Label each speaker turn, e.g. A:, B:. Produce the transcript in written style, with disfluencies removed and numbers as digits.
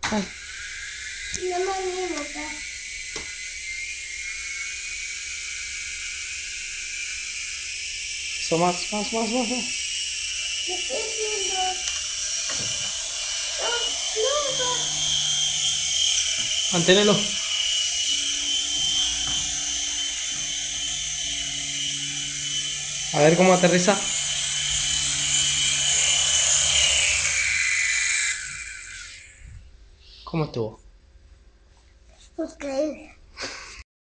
A: Ay,
B: No me animo, pa.
A: eso más.
B: ¿Qué estoy haciendo? No, no, pa.
A: Manténelo. A ver cómo aterriza. ¿Cómo estuvo?
B: Ok.